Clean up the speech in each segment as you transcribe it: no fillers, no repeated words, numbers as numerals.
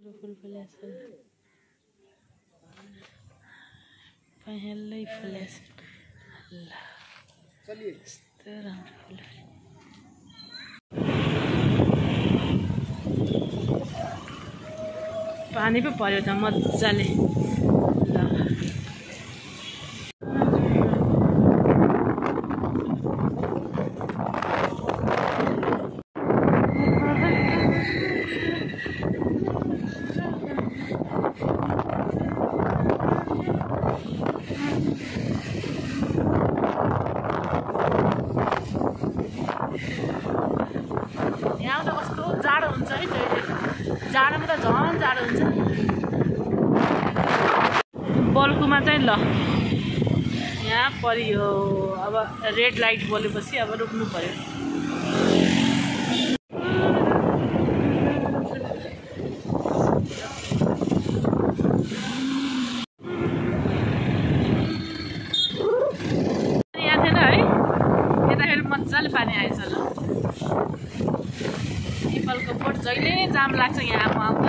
फुल फुलेछ पहेँलै फुलेछ ल यस्तो राम्रो फुल पानी पो पर्यो त मजाले ल यहाँ त कस्तो जाडो हुन्छ है जहिले जाडोमा त झन् जाडो हुन्छ बल्कुमा चाहिँ ल यहाँ परियो अब रेड लाइट बोलेपछि अब रोक्नु पर्यो यहाँ थिएन है यताखेरि मजाले पानी आएछ ल पिपलको बोट जहिले जाम लाग्छ यहाँ आउँदा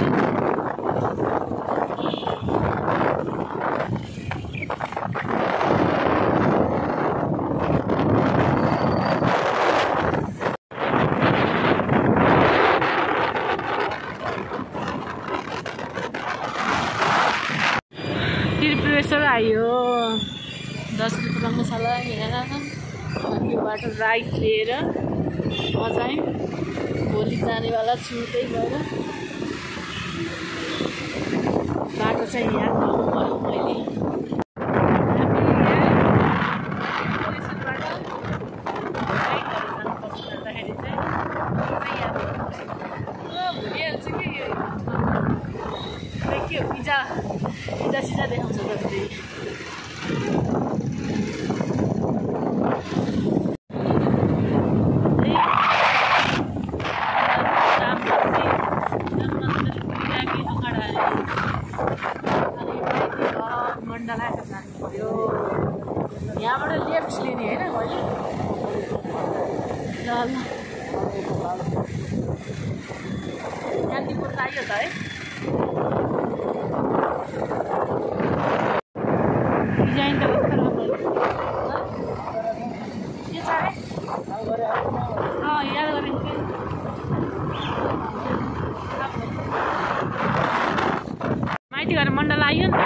त्रिपुरेश्वर आयो 10 रुपियाँ रङ्गशाला यहाँ यो बाटो राइट लिएर म चाहिँ भोलि जानेवाला छु त्यही भएर बाटो चाहिँ यहाँ पाउनु पर्यो मैले जानुपर्छ चाहिँ भुलिहाल्छु कि के हो पिज्जा सिजा देखाउँछ त फेरि मण्डलाको जानु पर्यो यहाँबाट लेफ्ट लिने होइन मैले ल यहाँ तिम्रो लाग्यो त है डिजाइन त कस्तो राम्रो के छ है याद गरेको थिएँ माइती घर मण्डल आयो नि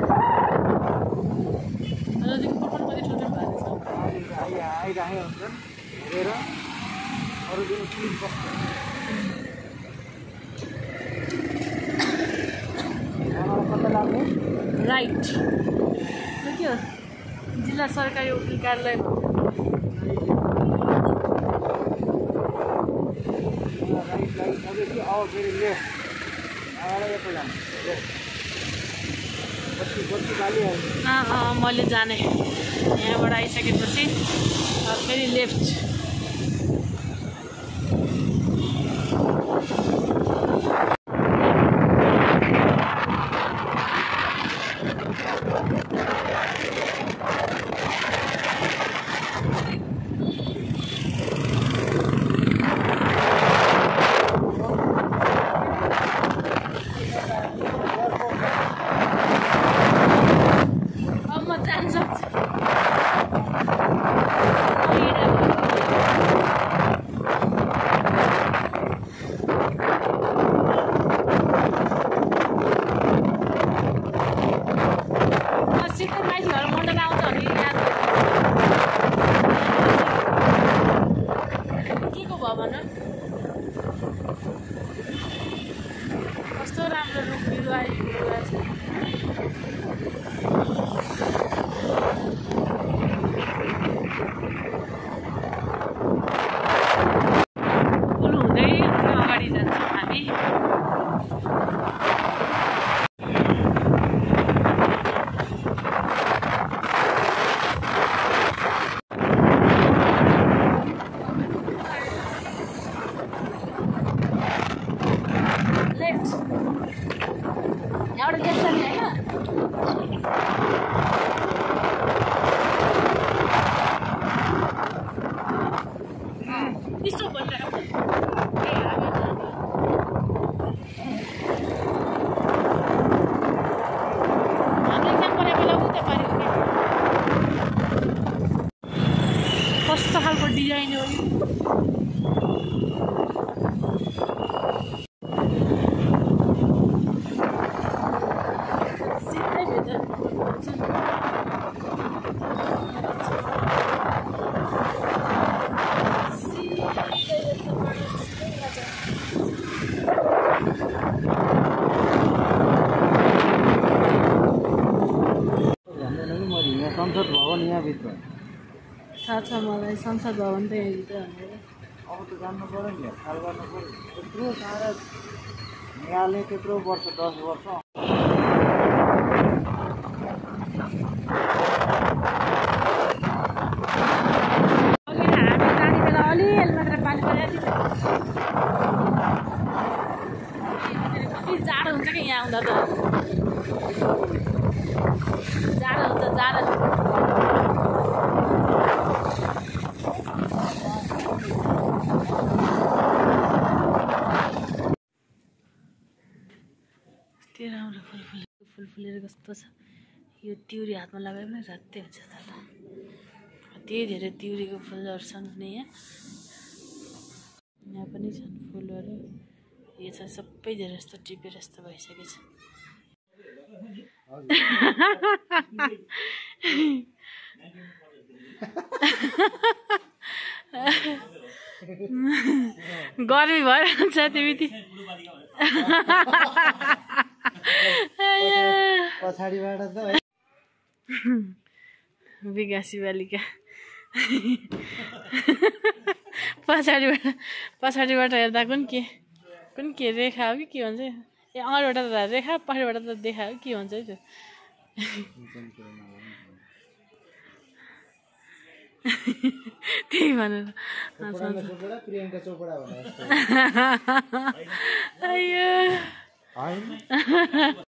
राइट के हो जिल्ला सरकारी वकिल कार्यालय मैले जाने यहाँबाट आइसकेपछि फेरि लेफ्ट कस्तो राम्रो रुख बिरुवा छ पुल हुँदै अगाडि जान्छौँ हामी यहाँबाट लेफ्ट जाने होइन यस्तो भनिरहेको संसद भवन यहाँभित्र थाहा छ मलाई संसद भवन त यहाँभित्र भनेर अब त जान्नु पर्यो नि ख्याल गर्नु पर्यो त्यत्रो टाढा निहाल्ने त्यत्रो वर्ष 10 वर्ष जाडो हुन्छ कि यहाँ आउँदा त जाडो हुन्छ जाडो यति राम्रो फुल फुलेर कस्तो छ यो तिउरी हातमा लगाए पनि रातै हुन्छ त कति धेरै तिउरीको फुलहरू छन् भने यहाँ पनि छन् फुलहरू यो छ सबै धेरै जस्तो टिपेर जस्तो भइसकेको छ गर्मी भएर हुन्छ तिमी पछाडिबाट त विकासी बालिका पछाडिबाट हेर्दा कुन के रेखा हो कि के भन्छ ए अगाडिबाट त रेखा पछाडिबाट त देखा हो के भन्छ है त्यो त्यही भनेर प्रियङ्का चोपडा भनेर